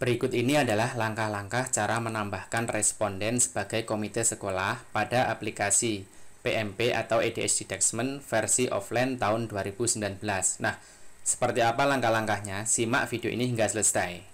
Berikut ini adalah langkah-langkah cara menambahkan responden sebagai komite sekolah pada aplikasi PMP atau EDS Detachment versi offline tahun 2019. Nah, seperti apa langkah-langkahnya? Simak video ini hingga selesai.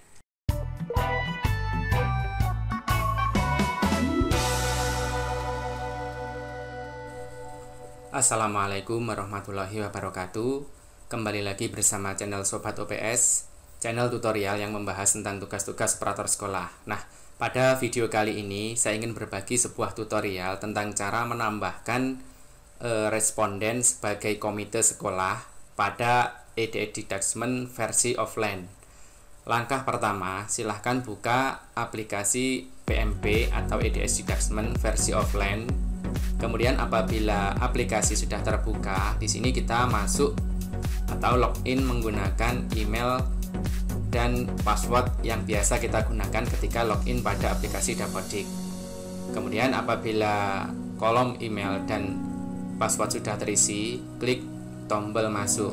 Assalamualaikum warahmatullahi wabarakatuh. Kembali lagi bersama channel Sobat OPS, channel tutorial yang membahas tentang tugas-tugas operator sekolah. Nah, pada video kali ini saya ingin berbagi sebuah tutorial tentang cara menambahkan responden sebagai komite sekolah pada EDS Detachment versi offline. Langkah pertama, silahkan buka aplikasi PMP atau EDS Detachment versi offline. Kemudian apabila aplikasi sudah terbuka, di sini kita masuk atau login menggunakan email dan password yang biasa kita gunakan ketika login pada aplikasi Dapodik. Kemudian apabila kolom email dan password sudah terisi, klik tombol masuk.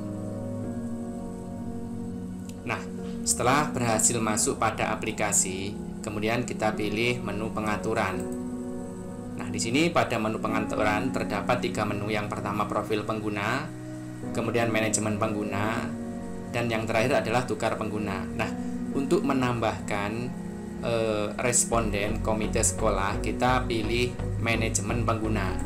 Nah, setelah berhasil masuk pada aplikasi, kemudian kita pilih menu pengaturan. Nah, di sini pada menu pengaturan terdapat 3 menu. Yang pertama profil pengguna, kemudian manajemen pengguna, dan yang terakhir adalah tukar pengguna. Nah, untuk menambahkan responden komite sekolah, kita pilih manajemen pengguna.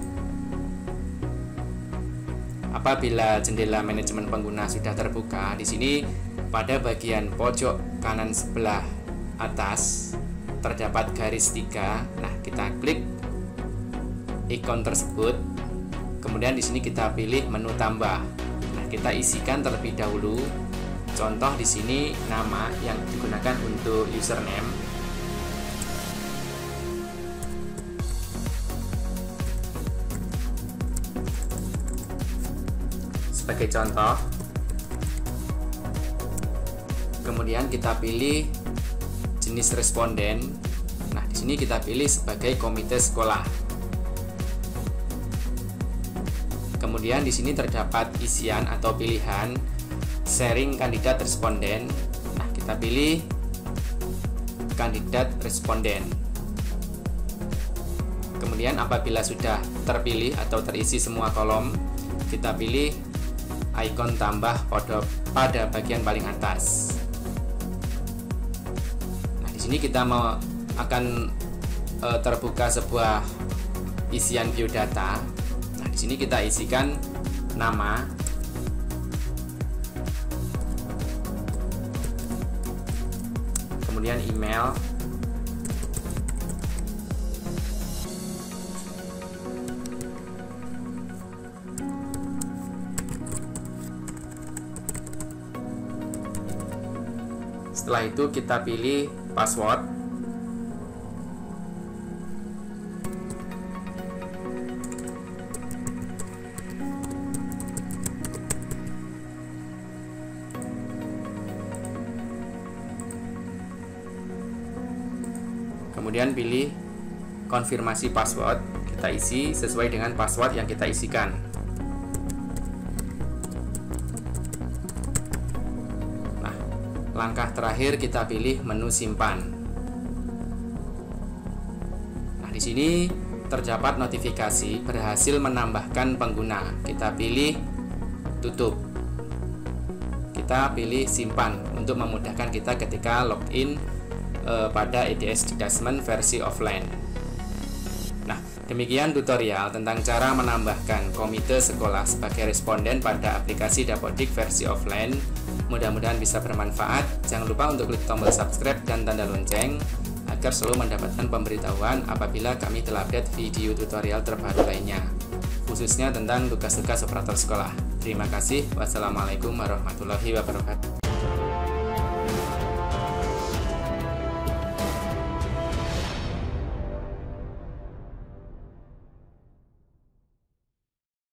Apabila jendela manajemen pengguna sudah terbuka, di sini pada bagian pojok kanan sebelah atas terdapat garis 3. Nah, kita klik ikon tersebut. Kemudian di sini kita pilih menu tambah. Nah, kita isikan terlebih dahulu. Contoh di sini nama yang digunakan untuk username. Sebagai contoh. Kemudian kita pilih jenis responden. Nah, di sini kita pilih sebagai komite sekolah. Kemudian di sini terdapat isian atau pilihan sharing kandidat responden. Nah, kita pilih kandidat responden. Kemudian apabila sudah terpilih atau terisi semua kolom, kita pilih ikon tambah pada bagian paling atas. Nah, di sini kita akan terbuka sebuah isian biodata. Di sini kita isikan nama, kemudian email, setelah itu kita pilih password. Kemudian pilih konfirmasi password, kita isi sesuai dengan password yang kita isikan. Nah, langkah terakhir kita pilih menu simpan. Nah, di sini terdapat notifikasi berhasil menambahkan pengguna. Kita pilih tutup. Kita pilih simpan untuk memudahkan kita ketika login pada EDS Detachment versi offline. Nah, demikian tutorial tentang cara menambahkan komite sekolah sebagai responden pada aplikasi Dapodik versi offline. Mudah-mudahan bisa bermanfaat. Jangan lupa untuk klik tombol subscribe dan tanda lonceng agar selalu mendapatkan pemberitahuan apabila kami telah update video tutorial terbaru lainnya, khususnya tentang tugas-tugas operator sekolah. Terima kasih. Wassalamualaikum warahmatullahi wabarakatuh.